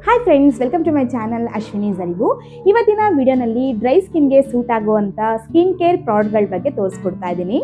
Hi friends, welcome to my channel Ashwini Arivu. ಇವತ್ತಿನ ವಿಡಿಯೋನಲ್ಲಿ dry ಸ್ಕಿನ್ಗೆ ಸೂಟ್ ಆಗುವಂತ ಸ್ಕಿನ್ ಕೇರ್ ಪ್ರಾಡಕ್ಟ್ಗಳ ಬಗ್ಗೆ ತೋರಿಸ್ಕೊಡ್ತಾ ಇದ್ದೀನಿ.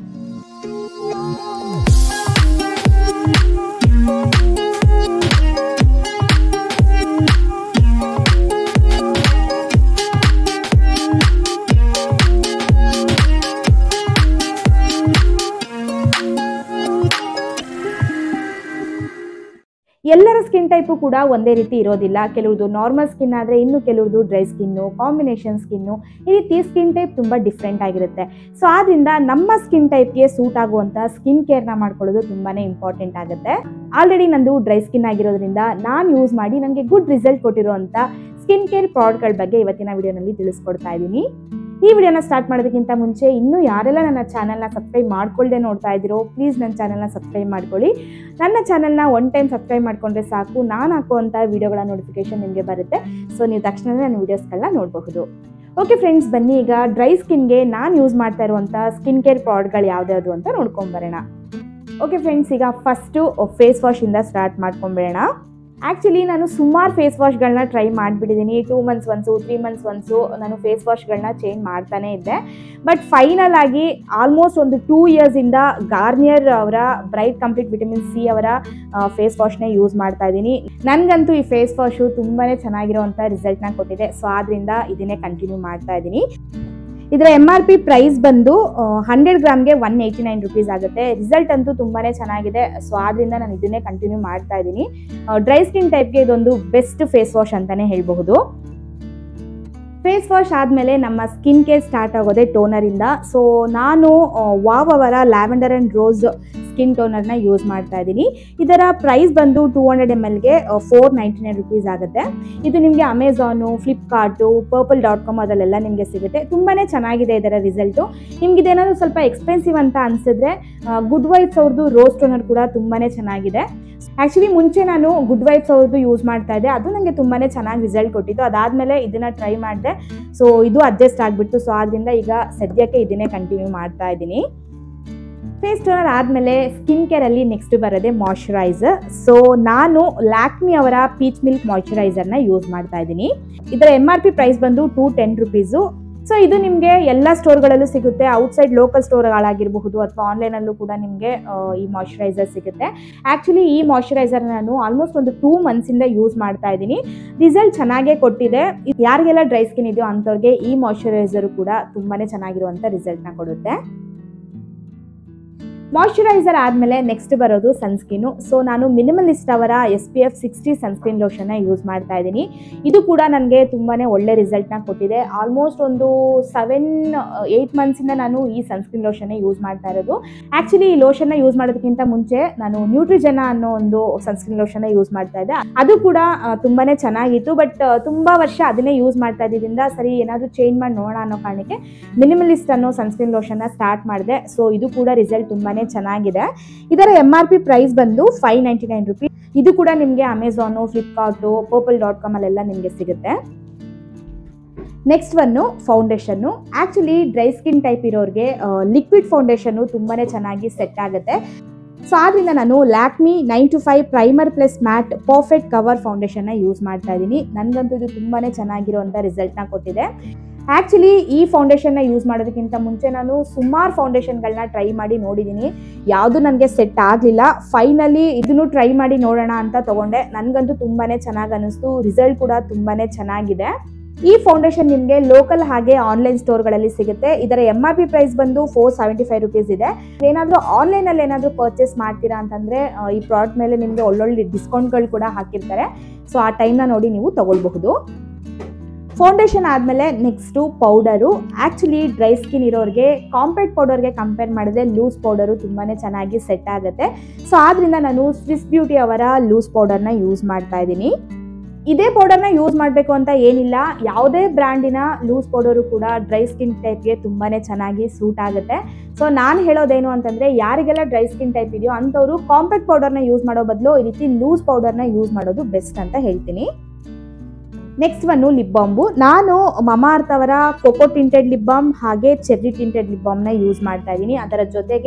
ಎಲ್ಲರ ಸ್ಕಿನ್ ಟೈಪು ಕೂಡ ಒಂದೇ ರೀತಿ ಇರೋದಿಲ್ಲ. ಕೆಲವ್ರದ್ದು ನಾರ್ಮಲ್ ಸ್ಕಿನ್ ಆದರೆ ಇನ್ನು ಕೆಲವ್ರದ್ದು ಡ್ರೈ ಸ್ಕಿನ್ನು, ಕಾಂಬಿನೇಷನ್ ಸ್ಕಿನ್ನು, ಈ ರೀತಿ ಸ್ಕಿನ್ ಟೈಪ್ ತುಂಬ ಡಿಫ್ರೆಂಟ್ ಆಗಿರುತ್ತೆ. ಸೊ ಆದ್ದರಿಂದ ನಮ್ಮ ಸ್ಕಿನ್ ಟೈಪ್ಗೆ ಸೂಟ್ ಆಗುವಂಥ ಸ್ಕಿನ್ ಕೇರ್ನ ಮಾಡ್ಕೊಳ್ಳೋದು ತುಂಬಾ ಇಂಪಾರ್ಟೆಂಟ್ ಆಗುತ್ತೆ. ಆಲ್ರೆಡಿ ನಂದು ಡ್ರೈ ಸ್ಕಿನ್ ಆಗಿರೋದ್ರಿಂದ ನಾನು ಯೂಸ್ ಮಾಡಿ ನನಗೆ ಗುಡ್ ರಿಸಲ್ಟ್ ಕೊಟ್ಟಿರುವಂಥ ಸ್ಕಿನ್ ಕೇರ್ ಪ್ರಾಡಕ್ಟ್ಗಳ ಬಗ್ಗೆ ಇವತ್ತಿನ ವಿಡಿಯೋನಲ್ಲಿ ತಿಳಿಸ್ಕೊಡ್ತಾ ಇದ್ದೀನಿ. ಈ ವಿಡಿಯೋನ ಸ್ಟಾರ್ಟ್ ಮಾಡೋದಕ್ಕಿಂತ ಮುಂಚೆ ಇನ್ನೂ ಯಾರೆಲ್ಲ ನನ್ನ ಚಾನಲ್ನ ಸಬ್ಸ್ಕ್ರೈಬ್ ಮಾಡ್ಕೊಳ್ಳದೆ ನೋಡ್ತಾ ಇದ್ದೀರೋ ಪ್ಲೀಸ್ ನನ್ನ ಚಾನಲ್ನ ಸಬ್ಸ್ಕ್ರೈಬ್ ಮಾಡ್ಕೊಳ್ಳಿ. ನನ್ನ ಚಾನಲ್ನ ಒನ್ ಟೈಮ್ ಸಬ್ಸ್ಕ್ರೈಬ್ ಮಾಡ್ಕೊಂಡ್ರೆ ಸಾಕು, ನಾನು ಹಾಕುವಂಥ ವಿಡಿಯೋಗಳ ನೋಟಿಫಿಕೇಶನ್ ನಿಮಗೆ ಬರುತ್ತೆ. ಸೊ ನೀವು ತಕ್ಷಣವೇ ನನ್ನ ವೀಡಿಯೋಸ್ಗಳನ್ನ ನೋಡಬಹುದು. ಓಕೆ ಫ್ರೆಂಡ್ಸ್, ಬನ್ನಿ ಈಗ ಡ್ರೈ ಸ್ಕಿನ್ಗೆ ನಾನು ಯೂಸ್ ಮಾಡ್ತಾ ಇರುವಂಥ ಸ್ಕಿನ್ ಕೇರ್ ಪ್ರಾಡಕ್ಟ್ಗಳು ಯಾವ್ದು ಅಂತ ನೋಡ್ಕೊಂಬರೋಣ. ಓಕೆ ಫ್ರೆಂಡ್ಸ್, ಈಗ ಫಸ್ಟು ಫೇಸ್ ವಾಶಿಂದ ಸ್ಟಾರ್ಟ್ ಮಾಡ್ಕೊಂಬರೋಣ. ಆ್ಯಕ್ಚುಲಿ ನಾನು ಸುಮಾರು ಫೇಸ್ ವಾಶ್ಗಳನ್ನ ಟ್ರೈ ಮಾಡಿಬಿಟ್ಟಿದ್ದೀನಿ. 2 ಮಂತ್ಸ್ ಒನ್ಸು, 3 ಮಂತ್ಸ್ ಒನ್ಸು ನಾನು ಫೇಸ್ ವಾಶ್ಗಳನ್ನ ಚೇಂಜ್ ಮಾಡ್ತಾನೇ ಇದ್ದೆ. ಬಟ್ ಫೈನಲ್ ಆಗಿ ಆಲ್ಮೋಸ್ಟ್ ಒಂದು 2 ಇಯರ್ಸಿಂದ ಗಾರ್ನಿಯರ್ ಅವರ ಬ್ರೈಟ್ ಕಂಪ್ಲೀಟ್ ವಿಟಮಿನ್ ಸಿ ಅವರ ಫೇಸ್ ವಾಶ್ನೇ ಯೂಸ್ ಮಾಡ್ತಾ ಇದ್ದೀನಿ. ನನಗಂತೂ ಈ ಫೇಸ್ ವಾಶು ತುಂಬಾ ಚೆನ್ನಾಗಿರೋವಂಥ ರಿಸಲ್ಟ್ನ ಕೊಟ್ಟಿದೆ. ಸೊ ಆದ್ದರಿಂದ ಇದನ್ನೇ ಕಂಟಿನ್ಯೂ ಮಾಡ್ತಾ ಇದ್ದೀನಿ. ಇದರ MRP ಪ್ರೈಸ್ ಬಂದು 100 ಗ್ರಾಮ್ಗೆ 189 ರುಪೀಸ್ ಆಗುತ್ತೆ. ರಿಸಲ್ಟ್ ಅಂತೂ ತುಂಬಾ ಚೆನ್ನಾಗಿದೆ. ಸೊ ಆದ್ದರಿಂದ ನಾನು ಇದನ್ನೇ ಕಂಟಿನ್ಯೂ ಮಾಡ್ತಾ ಇದ್ದೀನಿ. ಡ್ರೈ ಸ್ಕಿನ್ ಟೈಪ್ಗೆ ಇದೊಂದು ಬೆಸ್ಟ್ ಫೇಸ್ ವಾಶ್ ಅಂತಲೇ ಹೇಳಬಹುದು. ಫೇಸ್ ವಾಶ್ ಆದಮೇಲೆ ನಮ್ಮ ಸ್ಕಿನ್ ಕೇರ್ ಸ್ಟಾರ್ಟ್ ಆಗೋದೆ ಟೋನರಿಂದ. ಸೊ ನಾನು ವಾವ್ ಅವರ ಲ್ಯಾವೆಂಡರ್ ಆ್ಯಂಡ್ ರೋಸ್ ಸ್ಕಿನ್ ಟೋನರ್ನ ಯೂಸ್ ಮಾಡ್ತಾ ಇದ್ದೀನಿ. ಇದರ ಪ್ರೈಸ್ ಬಂದು 200 mlಗೆ 499 ರುಪೀಸ್ ಆಗುತ್ತೆ. ಇದು ನಿಮಗೆ ಅಮೆಝಾನು, ಫ್ಲಿಪ್ಕಾರ್ಟು, purple.com ಅದರಲ್ಲೆಲ್ಲ ನಿಮಗೆ ಸಿಗುತ್ತೆ. ತುಂಬಾ ಚೆನ್ನಾಗಿದೆ ಇದರ ರಿಸಲ್ಟು. ನಿಮ್ಗೆ ಇದೇನಾದರೂ ಸ್ವಲ್ಪ ಎಕ್ಸ್ಪೆನ್ಸಿವ್ ಅಂತ ಅನಿಸಿದ್ರೆ ಗುಡ್ ವೈಬ್ಸ್ ಅವ್ರದ್ದು ರೋಸ್ ಟೋನರ್ ಕೂಡ ತುಂಬಾ ಚೆನ್ನಾಗಿದೆ. ಆ್ಯಕ್ಚುಲಿ ಮುಂಚೆ ನಾನು ಗುಡ್ ವೈಬ್ಸ್ ಅವ್ರದ್ದು ಯೂಸ್ ಮಾಡ್ತಾ ಇದ್ದೆ, ಅದು ನನಗೆ ತುಂಬಾ ಚೆನ್ನಾಗಿ ರಿಸಲ್ಟ್ ಕೊಟ್ಟಿತ್ತು. ಅದಾದಮೇಲೆ ಇದನ್ನು ಟ್ರೈ ಮಾಡಿದೆ. ಸೊ ಇದು ಅಡ್ಜಸ್ಟ್ ಆಗಿಬಿಟ್ಟು, ಸೊ ಆದ್ದರಿಂದ ಈಗ ಸದ್ಯಕ್ಕೆ ಇದನ್ನೇ ಕಂಟಿನ್ಯೂ ಮಾಡ್ತಾ ಇದ್ದೀನಿ. ಫೇಸ್ ಟೋನರ್ ಆದಮೇಲೆ ಸ್ಕಿನ್ ಕೇರಲ್ಲಿ ನೆಕ್ಸ್ಟ್ ಬರೋದೆ ಮಾಯ್ಶ್ಚರೈಸರ್. ಸೊ ನಾನು ಲ್ಯಾಕ್ಮಿ ಅವರ ಪೀಚ್ ಮಿಲ್ಕ್ ಮಾಯ್ಶ್ಚರೈಸರ್ನ ಯೂಸ್ ಮಾಡ್ತಾ ಇದ್ದೀನಿ. ಇದರ MRP ಪ್ರೈಸ್ ಬಂದು 210 ರುಪೀಸು. ಸೊ ಇದು ನಿಮಗೆ ಎಲ್ಲ ಸ್ಟೋರ್ಗಳಲ್ಲೂ ಸಿಗುತ್ತೆ. ಔಟ್ಸೈಡ್ ಲೋಕಲ್ ಸ್ಟೋರ್ಗಳಾಗಿರಬಹುದು ಅಥವಾ ಆನ್ಲೈನಲ್ಲೂ ಕೂಡ ನಿಮಗೆ ಈ ಮಾಯ್ಶ್ಚರೈಸರ್ ಸಿಗುತ್ತೆ. ಆ್ಯಕ್ಚುಲಿ ಈ ಮಾಯ್ಶ್ಚರೈಸರ್ ನಾನು ಆಲ್ಮೋಸ್ಟ್ ಒಂದು 2 ಮಂತ್ಸಿಂದ ಯೂಸ್ ಮಾಡ್ತಾ ಇದ್ದೀನಿ. ರಿಸಲ್ಟ್ ಚೆನ್ನಾಗೇ ಕೊಟ್ಟಿದೆ. ಯಾರಿಗೆಲ್ಲ ಡ್ರೈ ಸ್ಕಿನ್ ಇದೆಯೋ ಅಂಥವ್ರಿಗೆ ಈ ಮಾಯ್ಶ್ಚರೈಸರು ಕೂಡ ತುಂಬಾ ಚೆನ್ನಾಗಿರುವಂಥ ರಿಸಲ್ಟ್ನ ಕೊಡುತ್ತೆ. ಮಾಯ್ಶ್ಚರೈಸರ್ ಆದಮೇಲೆ ನೆಕ್ಸ್ಟ್ ಬರೋದು ಸನ್ಸ್ಕ್ರೀನು. ಸೊ ನಾನು ಮಿನಿಮಲಿಸ್ಟ್ ಅವರ SPF 60 ಸನ್ಸ್ಕ್ರೀನ್ ಲೋಷನ್ನ ಯೂಸ್ ಮಾಡ್ತಾ ಇದ್ದೀನಿ. ಇದು ಕೂಡ ನನಗೆ ತುಂಬಾ ಒಳ್ಳೆ ರಿಸಲ್ಟ್ನ ಕೊಟ್ಟಿದೆ. ಆಲ್ಮೋಸ್ಟ್ ಒಂದು 7-8 ಮಂತ್ಸಿಂದ ನಾನು ಈ ಸನ್ಸ್ಕ್ರೀನ್ ಲೋಷನ್ನೇ ಯೂಸ್ ಮಾಡ್ತಾ ಇರೋದು. ಆ್ಯಕ್ಚುಲಿ ಈ ಲೋಷನ್ನ ಯೂಸ್ ಮಾಡೋದಕ್ಕಿಂತ ಮುಂಚೆ ನಾನು ನ್ಯೂಟ್ರಿಜೆನ ಅನ್ನೋ ಒಂದು ಸನ್ಸ್ಕ್ರೀನ್ ಲೋಷನ್ನ ಯೂಸ್ ಮಾಡ್ತಾ ಇದ್ದೆ. ಅದು ಕೂಡ ತುಂಬಾ ಚೆನ್ನಾಗಿತ್ತು. ಬಟ್ ತುಂಬ ವರ್ಷ ಅದನ್ನೇ ಯೂಸ್ ಮಾಡ್ತಾ ಇದ್ದಿದ್ದರಿಂದ ಸರಿ ಏನಾದರೂ ಚೇಂಜ್ ಮಾಡಿ ನೋಡೋಣ ಅನ್ನೋ ಕಾರಣಕ್ಕೆ ಮಿನಿಮಲಿಸ್ಟ್ ಅನ್ನೋ ಸನ್ಸ್ಕ್ರೀನ್ ಲೋಷನ್ನ ಸ್ಟಾರ್ಟ್ ಮಾಡಿದೆ. ಸೊ ಇದು ಕೂಡ ರಿಸಲ್ಟ್ ತುಂಬಾ ಚೆನ್ನಾಗಿದೆ. ಇದರ MRP ಪ್ರೈಸ್ ಬಂದು 599 ರುಪೀಸ್. ಇದು ಕೂಡ ನಿಮಗೆ ಅಮೆಝಾನು, ಫ್ಲಿಪ್ಕಾರ್ಟು, purple.com ಅಲ್ಲೆಲ್ಲ ನಿಮಗೆ ಸಿಗುತ್ತೆ. Next one foundation. Actually dry skin type ಇರೋರಿಗೆ ಲಿಕ್ವಿಡ್ ಫೌಂಡೇಶನ್ನು ತುಂಬಾ ಚೆನ್ನಾಗಿ ಸೆಟ್ ಆಗುತ್ತೆ. ಸೊ ಆದ್ದರಿಂದ ನಾನು Lakme 925 primer plus matte perfect cover ಫೌಂಡೇಶನ್ನ ಯೂಸ್ ಮಾಡ್ತಾ ಇದ್ದೀನಿ. ನನಗಂತೂ ಇದು ತುಂಬಾ ಚೆನ್ನಾಗಿರುವಂಥ ರಿಸಲ್ಟ್ನ ಕೊಟ್ಟಿದೆ. ಆ್ಯಕ್ಚುಲಿ ಈ ಫೌಂಡೇಶನ್ನ ಯೂಸ್ ಮಾಡೋದಕ್ಕಿಂತ ಮುಂಚೆ ನಾನು ಸುಮಾರು ಫೌಂಡೇಶನ್ಗಳನ್ನ ಟ್ರೈ ಮಾಡಿ ನೋಡಿದ್ದೀನಿ. ಯಾವುದು ನನಗೆ ಸೆಟ್ ಆಗಲಿಲ್ಲ. ಫೈನಲಿ ಇದನ್ನು ಟ್ರೈ ಮಾಡಿ ನೋಡೋಣ ಅಂತ ತೊಗೊಂಡೆ. ನನಗಂತೂ ತುಂಬಾ ಚೆನ್ನಾಗಿ ಅನ್ನಿಸ್ತು. ರಿಸಲ್ಟ್ ಕೂಡ ತುಂಬಾ ಚೆನ್ನಾಗಿದೆ. ಈ ಫೌಂಡೇಶನ್ ನಿಮಗೆ ಲೋಕಲ್ ಹಾಗೆ ಆನ್ಲೈನ್ ಸ್ಟೋರ್ಗಳಲ್ಲಿ ಸಿಗುತ್ತೆ. ಇದರ MRP ಪ್ರೈಸ್ ಬಂದು 475 ರುಪೀಸ್ ಇದೆ. ಏನಾದರೂ ಆನ್ಲೈನಲ್ಲಿ ಏನಾದರೂ ಪರ್ಚೇಸ್ ಮಾಡ್ತೀರಾ ಅಂತಂದರೆ ಈ ಪ್ರಾಡಕ್ಟ್ ಮೇಲೆ ನಿಮಗೆ ಒಳ್ಳೊಳ್ಳೆ ಡಿಸ್ಕೌಂಟ್ಗಳು ಕೂಡ ಹಾಕಿರ್ತಾರೆ. ಸೊ ಆ ಟೈಮ್ನ ನೋಡಿ ನೀವು ತೊಗೊಳ್ಬಹುದು. ಫೌಂಡೇಶನ್ ಆದಮೇಲೆ next powder. Actually dry skin ಇರೋರಿಗೆ ಕಾಂಪ್ಯಾಕ್ಟ್ ಪೌಡರ್ಗೆ ಕಂಪೇರ್ ಮಾಡಿದ್ರೆ ಲೂಸ್ ಪೌಡರು ತುಂಬಾ ಚೆನ್ನಾಗಿ ಸೆಟ್ ಆಗುತ್ತೆ. ಸೊ ಆದ್ದರಿಂದ ನಾನು ಸ್ವಿಸ್ ಬ್ಯೂಟಿ ಅವರ ಲೂಸ್ ಪೌಡರ್ನ ಯೂಸ್ ಮಾಡ್ತಾ ಇದ್ದೀನಿ. ಇದೇ ಪೌಡರ್ನ ಯೂಸ್ ಮಾಡಬೇಕು ಅಂತ ಏನಿಲ್ಲ, ಯಾವುದೇ ಬ್ರ್ಯಾಂಡಿನ ಲೂಸ್ ಪೌಡರು ಕೂಡ ಡ್ರೈ ಸ್ಕಿನ್ ಟೈಪ್ಗೆ ತುಂಬಾ ಚೆನ್ನಾಗಿ ಸೂಟ್ ಆಗುತ್ತೆ. ಸೊ ನಾನು ಹೇಳೋದೇನು ಅಂತಂದರೆ ಯಾರಿಗೆಲ್ಲ ಡ್ರೈ ಸ್ಕಿನ್ ಟೈಪ್ ಇದೆಯೋ ಅಂಥವರು ಕಾಂಪ್ಯಾಕ್ಟ್ ಪೌಡರ್ನ ಯೂಸ್ ಮಾಡೋ ಬದಲು ಈ ರೀತಿ ಲೂಸ್ ಪೌಡರ್ನ ಯೂಸ್ ಮಾಡೋದು ಬೆಸ್ಟ್ ಅಂತ ಹೇಳ್ತೀನಿ. ನೆಕ್ಸ್ಟ್ ಒನ್ನು ಲಿಪ್ ಬಾಂಬು. ನಾನು ಮಮಾಅರ್ತ್ ಅವರ ಕೋಕೋ ಟಿಂಟೆಡ್ ಲಿಪ್ ಬಾಮ್ ಹಾಗೆ ಚೆರ್ರಿ ಟಿಂಟೆಡ್ ಲಿಪ್ ಬಾಮ್ನ ಯೂಸ್ ಮಾಡ್ತಾ ಇದ್ದೀನಿ. ಅದರ ಜೊತೆಗೆ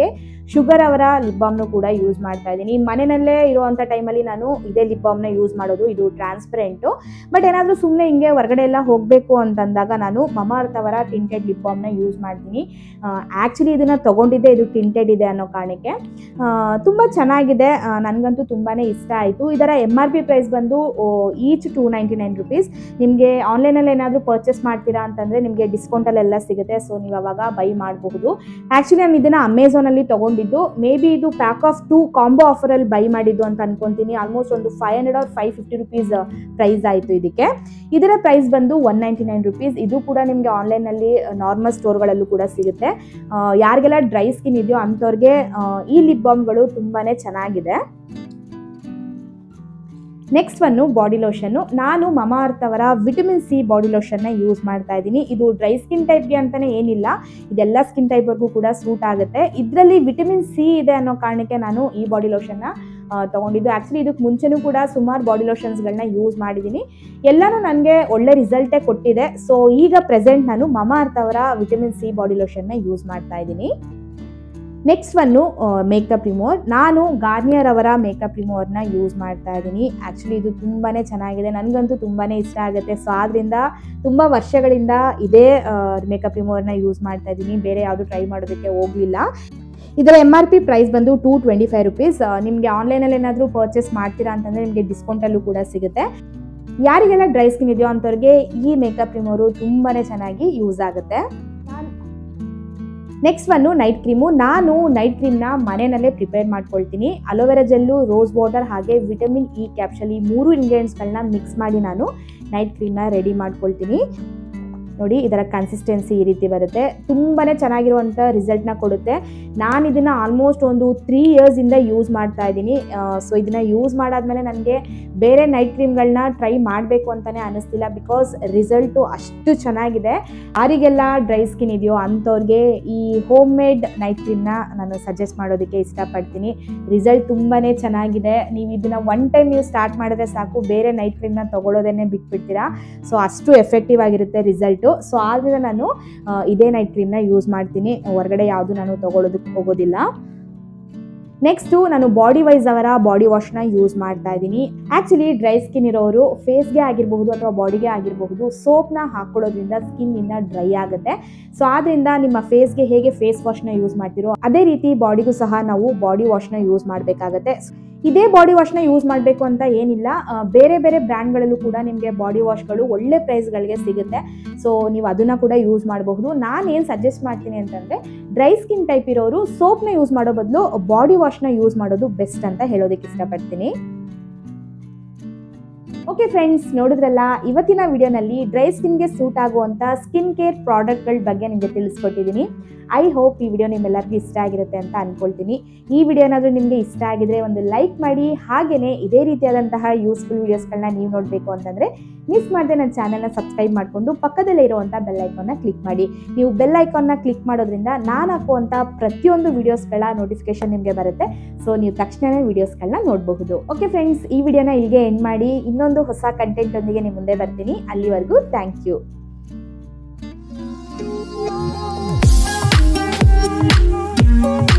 ಶುಗರ್ ಅವರ ಲಿಪ್ ಬಾಮ್ನು ಕೂಡ ಯೂಸ್ ಮಾಡ್ತಾ ಇದ್ದೀನಿ. ಮನೆಯಲ್ಲೇ ಇರುವಂಥ ಟೈಮಲ್ಲಿ ನಾನು ಇದೇ ಲಿಪ್ ಬಾಮ್ನ ಯೂಸ್ ಮಾಡೋದು. ಇದು ಟ್ರಾನ್ಸ್ಪರೆಂಟು. ಬಟ್ ಏನಾದರೂ ಸುಮ್ಮನೆ ಹಿಂಗೆ ಹೊರಗಡೆ ಎಲ್ಲ ಹೋಗಬೇಕು ಅಂತಂದಾಗ ನಾನು ಮಮಾಅರ್ತ್ ಅವರ ಟಿಂಟೆಡ್ ಲಿಪ್ ಬಾಮ್ನ ಯೂಸ್ ಮಾಡ್ತೀನಿ. ಆ್ಯಕ್ಚುಲಿ ಇದನ್ನು ತೊಗೊಂಡಿದ್ದೆ, ಇದು ಟಿಂಟೆಡ್ ಇದೆ ಅನ್ನೋ ಕಾರಣಕ್ಕೆ. ತುಂಬ ಚೆನ್ನಾಗಿದೆ, ನನಗಂತೂ ತುಂಬಾ ಇಷ್ಟ ಆಯಿತು. ಇದರ MRP ಪ್ರೈಸ್ ಬಂದು ಈಚ್ 299 rupees. ನಿಮಗೆ ಆನ್ಲೈನಲ್ಲಿ ಏನಾದರೂ ಪರ್ಚೇಸ್ ಮಾಡ್ತೀರಾ ಅಂತಂದರೆ ನಿಮಗೆ ಡಿಸ್ಕೌಂಟಲ್ಲೆಲ್ಲ ಸಿಗುತ್ತೆ. ಸೊ ನೀವು ಅವಾಗ ಬೈ ಮಾಡಬಹುದು. ಆ್ಯಕ್ಚುಲಿ ನಾನು ಇದನ್ನು ಅಮೆಝಾನಲ್ಲಿ ತೊಗೊಂಡಿದ್ದು. ಮೇ ಬಿ ಇದು ಪ್ಯಾಕ್ ಆಫ್ 2 ಕಾಂಬೋ ಆಫರಲ್ಲಿ ಬೈ ಮಾಡಿದ್ದು ಅಂತ ಅನ್ಕೊತೀನಿ. ಆಲ್ಮೋಸ್ಟ್ ಒಂದು 500 or 550 rupees ಪ್ರೈಸ್ ಆಯಿತು ಇದಕ್ಕೆ. ಇದರ ಪ್ರೈಸ್ ಬಂದು 199 rupees. ಇದು ಕೂಡ ನಿಮಗೆ ಆನ್ಲೈನಲ್ಲಿ ನಾರ್ಮಲ್ ಸ್ಟೋರ್ಗಳಲ್ಲೂ ಕೂಡ ಸಿಗುತ್ತೆ. ಯಾರಿಗೆಲ್ಲ ಡ್ರೈ ಸ್ಕಿನ್ ಇದೆಯೋ ಅಂಥವ್ರಿಗೆ ಈ ಲಿಪ್ ಬಾಮ್ಗಳು ತುಂಬಾ ಚೆನ್ನಾಗಿದೆ. Next one body lotion. ನಾನು ಮಮಾಅರ್ತ್ ಅವರ ವಿಟಮಿನ್ ಸಿ ಬಾಡಿ ಲೋಷನ್ನ ಯೂಸ್ ಮಾಡ್ತಾ ಇದ್ದೀನಿ. ಇದು ಡ್ರೈ ಸ್ಕಿನ್ ಟೈಪ್ಗೆ ಅಂತಲೇ ಏನಿಲ್ಲ, ಇದೆಲ್ಲ ಸ್ಕಿನ್ ಟೈಪ್ವರೆಗೂ ಕೂಡ ಸೂಟ್ ಆಗುತ್ತೆ. ಇದರಲ್ಲಿ ವಿಟಮಿನ್ ಸಿ ಇದೆ ಅನ್ನೋ ಕಾರಣಕ್ಕೆ ನಾನು ಈ ಬಾಡಿ ಲೋಷನ್ನ ತೊಗೊಂಡಿದ್ದು. ಆ್ಯಕ್ಚುಲಿ ಇದಕ್ಕೆ ಮುಂಚೆನೂ ಕೂಡ ಸುಮಾರು ಬಾಡಿ ಲೋಷನ್ಸ್ಗಳನ್ನ ಯೂಸ್ ಮಾಡಿದ್ದೀನಿ. ಎಲ್ಲನೂ ನನಗೆ ಒಳ್ಳೆ ರಿಸಲ್ಟೇ ಕೊಟ್ಟಿದೆ. ಸೊ ಈಗ ಪ್ರೆಸೆಂಟ್ ನಾನು ಮಮಾಅರ್ತ್ ಅವರ ವಿಟಮಿನ್ ಸಿ ಬಾಡಿ ಲೋಷನ್ನ ಯೂಸ್ ಮಾಡ್ತಾ ಇದ್ದೀನಿ. Next one makeup remover. ನಾನು ಗಾರ್ನಿಯರ್ ಅವರ ಮೇಕಪ್ ರಿಮೂವರ್ನ ಯೂಸ್ ಮಾಡ್ತಾ ಇದ್ದೀನಿ. ಆ್ಯಕ್ಚುಲಿ ಇದು ತುಂಬಾ ಚೆನ್ನಾಗಿದೆ, ನನಗಂತೂ ತುಂಬಾ ಇಷ್ಟ ಆಗುತ್ತೆ. ಸೊ ಆದ್ದರಿಂದ ತುಂಬ ವರ್ಷಗಳಿಂದ ಇದೇ ಮೇಕಪ್ ರಿಮೂವರ್ನ ಯೂಸ್ ಮಾಡ್ತಾ ಇದ್ದೀನಿ. ಬೇರೆ ಯಾವುದು ಟ್ರೈ ಮಾಡೋದಕ್ಕೆ ಹೋಗಲಿಲ್ಲ. ಇದರ MRP ಪ್ರೈಸ್ ಬಂದು 225 rupees. ನಿಮಗೆ ಆನ್ಲೈನಲ್ಲಿ ಏನಾದರೂ ಪರ್ಚೇಸ್ ಮಾಡ್ತೀರಾ ಅಂತಂದರೆ ನಿಮಗೆ ಡಿಸ್ಕೌಂಟಲ್ಲೂ ಕೂಡ ಸಿಗುತ್ತೆ. ಯಾರಿಗೆಲ್ಲ ಡ್ರೈ ಸ್ಕಿನ್ ಇದೆಯೋ ಅಂಥವ್ರಿಗೆ ಈ ಮೇಕಪ್ ರಿಮೂವರು ತುಂಬಾ ಚೆನ್ನಾಗಿ ಯೂಸ್ ಆಗುತ್ತೆ. Next one night cream. ನಾನು ನೈಟ್ ಕ್ರೀಮ್ನ ಮನೆಯಲ್ಲೇ ಪ್ರಿಪೇರ್ ಮಾಡ್ಕೊಳ್ತೀನಿ. ಅಲೋವೆರಾ ಜೆಲ್ಲು, ರೋಸ್ ವಾಟರ್ ಹಾಗೆ ವಿಟಮಿನ್ ಇ ಕ್ಯಾಪ್ಸೂಲ್, ಈ 3 ಇಂಗ್ರೀಡಿಯೆಂಟ್ಸ್ಗಳನ್ನ ಮಿಕ್ಸ್ ಮಾಡಿ ನಾನು ನೈಟ್ ಕ್ರೀಮ್ನ ರೆಡಿ ಮಾಡ್ಕೊಳ್ತೀನಿ. ನೋಡಿ, ಇದರ ಕನ್ಸಿಸ್ಟೆನ್ಸಿ ಈ ರೀತಿ ಬರುತ್ತೆ. ತುಂಬಾ ಚೆನ್ನಾಗಿರುವಂಥ ರಿಸಲ್ಟ್ನ ಕೊಡುತ್ತೆ. ನಾನು ಇದನ್ನು ಆಲ್ಮೋಸ್ಟ್ ಒಂದು 3 yearsಯಿಂದ ಯೂಸ್ ಮಾಡ್ತಾ ಇದ್ದೀನಿ. ಸೊ ಇದನ್ನು ಯೂಸ್ ಮಾಡಾದ್ಮೇಲೆ ನನಗೆ ಬೇರೆ ನೈಟ್ ಕ್ರೀಮ್ಗಳನ್ನ ಟ್ರೈ ಮಾಡಬೇಕು ಅಂತಲೇ ಅನ್ನಿಸ್ತಿಲ್ಲ. ಬಿಕಾಸ್ ರಿಸಲ್ಟು ಅಷ್ಟು ಚೆನ್ನಾಗಿದೆ. ಯಾರಿಗೆಲ್ಲ ಡ್ರೈ ಸ್ಕಿನ್ ಇದೆಯೋ ಅಂಥವ್ರಿಗೆ ಈ ಹೋಮ್ ಮೇಡ್ ನೈಟ್ ಕ್ರೀಮ್ನ ನಾನು ಸಜೆಸ್ಟ್ ಮಾಡೋದಕ್ಕೆ ಇಷ್ಟಪಡ್ತೀನಿ. ರಿಸಲ್ಟ್ ತುಂಬಾ ಚೆನ್ನಾಗಿದೆ. ನೀವು ಇದನ್ನು ಒನ್ ಟೈಮ್ ನೀವು ಸ್ಟಾರ್ಟ್ ಮಾಡಿದ್ರೆ ಸಾಕು, ಬೇರೆ ನೈಟ್ ಕ್ರೀಮ್ನ ತೊಗೊಳ್ಳೋದೇ ಬಿಟ್ಬಿಡ್ತೀರಾ. ಸೊ ಅಷ್ಟು ಎಫೆಕ್ಟಿವ್ ಆಗಿರುತ್ತೆ ರಿಸಲ್ಟು. ಸೊ ಆದ್ರಿಂದ ನಾನು ಇದೇ ನೈಟ್ ಕ್ರೀಮ್ನ ಯೂಸ್ ಮಾಡ್ತೀನಿ. ಹೊರಗಡೆ ಯಾವುದು ನಾನು ತೊಗೊಳ್ಳೋದಕ್ಕೆ ಹೋಗೋದಿಲ್ಲ. ನೆಕ್ಸ್ಟು ನಾನು ಬಾಡಿ ವೈಸ್ ಅವರ ಬಾಡಿ ವಾಶ್ನ ಯೂಸ್ ಮಾಡ್ತಾ ಇದ್ದೀನಿ. ಆ್ಯಕ್ಚುಲಿ ಡ್ರೈ ಸ್ಕಿನ್ ಇರೋರು ಫೇಸ್ಗೆ ಆಗಿರಬಹುದು ಅಥವಾ ಬಾಡಿಗೆ ಆಗಿರಬಹುದು ಸೋಪ್ನ ಹಾಕೊಳ್ಳೋದ್ರಿಂದ ಸ್ಕಿನ್ ಇನ್ನ ಡ್ರೈ ಆಗುತ್ತೆ. ಸೊ ಆದ್ದರಿಂದ ನಿಮ್ಮ ಫೇಸ್ಗೆ ಹೇಗೆ ಫೇಸ್ ವಾಶ್ನ ಯೂಸ್ ಮಾಡ್ತೀರೋ ಅದೇ ರೀತಿ ಬಾಡಿಗೂ ಸಹ ನಾವು ಬಾಡಿ ವಾಶ್ನ ಯೂಸ್ ಮಾಡಬೇಕಾಗತ್ತೆ. ಇದೇ ಬಾಡಿ ವಾಶ್ನ ಯೂಸ್ ಮಾಡಬೇಕು ಅಂತ ಏನಿಲ್ಲ, ಬೇರೆ ಬೇರೆ ಬ್ರ್ಯಾಂಡ್ಗಳಲ್ಲೂ ಕೂಡ ನಿಮಗೆ ಬಾಡಿ ವಾಶ್ಗಳು ಒಳ್ಳೆ ಪ್ರೈಸ್ಗಳಿಗೆ ಸಿಗುತ್ತೆ. ಸೊ ನೀವು ಅದನ್ನು ಕೂಡ ಯೂಸ್ ಮಾಡಬಹುದು. ನಾನು ಏನು ಸಜೆಸ್ಟ್ ಮಾಡ್ತೀನಿ ಅಂತಂದರೆ, ಡ್ರೈ ಸ್ಕಿನ್ ಟೈಪ್ ಇರೋರು ಸೋಪ್ನ ಯೂಸ್ ಮಾಡೋ ಬದಲು ಬಾಡಿ ವಾಶ್ನ ಯೂಸ್ ಮಾಡೋದು ಬೆಸ್ಟ್ ಅಂತ ಹೇಳೋದಕ್ಕೆ ಇಷ್ಟಪಡ್ತೀನಿ. ಓಕೆ ಫ್ರೆಂಡ್ಸ್, ನೋಡಿದ್ರಲ್ಲ, ಇವತ್ತಿನ ವಿಡಿಯೋನಲ್ಲಿ ಡ್ರೈ ಸ್ಕಿನ್ಗೆ ಸೂಟ್ ಆಗುವಂಥ ಸ್ಕಿನ್ ಕೇರ್ ಪ್ರಾಡಕ್ಟ್ಗಳ ಬಗ್ಗೆ ನಿಮಗೆ ತಿಳಿಸ್ಕೊಟ್ಟಿದ್ದೀನಿ. ಐ ಹೋಪ್ ಈ ವಿಡಿಯೋ ನಿಮ್ಮೆಲ್ಲರಿಗೂ ಇಷ್ಟ ಆಗಿರುತ್ತೆ ಅಂತ ಅಂದ್ಕೊಳ್ತೀನಿ. ಈ ವಿಡಿಯೋ ಏನಾದರೂ ನಿಮಗೆ ಇಷ್ಟ ಆಗಿದ್ರೆ ಒಂದು ಲೈಕ್ ಮಾಡಿ. ಹಾಗೆಯೇ ಇದೇ ರೀತಿಯಾದಂತಹ ಯೂಸ್ಫುಲ್ ವೀಡಿಯೋಸ್ಗಳನ್ನ ನೀವು ನೋಡಬೇಕು ಅಂತಂದರೆ ಮಿಸ್ ಮಾಡದೆ ನನ್ನ ಚಾನಲ್ನ ಸಬ್ಸ್ಕ್ರೈಬ್ ಮಾಡಿಕೊಂಡು ಪಕ್ಕದಲ್ಲೇ ಇರುವಂಥ ಬೆಲ್ ಐಕಾನ್ನ ಕ್ಲಿಕ್ ಮಾಡಿ. ನೀವು ಬೆಲ್ ಐಕಾನ್ನ ಕ್ಲಿಕ್ ಮಾಡೋದ್ರಿಂದ ನಾನು ಹಾಕುವಂಥ ಪ್ರತಿಯೊಂದು ವೀಡಿಯೋಸ್ಗಳ ನೋಟಿಫಿಕೇಶನ್ ನಿಮಗೆ ಬರುತ್ತೆ. ಸೊ ನೀವು ತಕ್ಷಣವೇ ವೀಡಿಯೋಸ್ಗಳನ್ನ ನೋಡಬಹುದು. ಓಕೆ ಫ್ರೆಂಡ್ಸ್, ಈ ವಿಡಿಯೋನ ಇಲ್ಲಿಗೆ ಎಂಡ್ ಮಾಡಿ ಇನ್ನೊಂದು ಹೊಸ ಕಂಟೆಂಟ್ ಒಂದಿಗೆ ನಿಮ್ಮ ಮುಂದೆ ಬರ್ತೀನಿ. ಅಲ್ಲಿವರೆಗೂ ಥ್ಯಾಂಕ್ ಯು.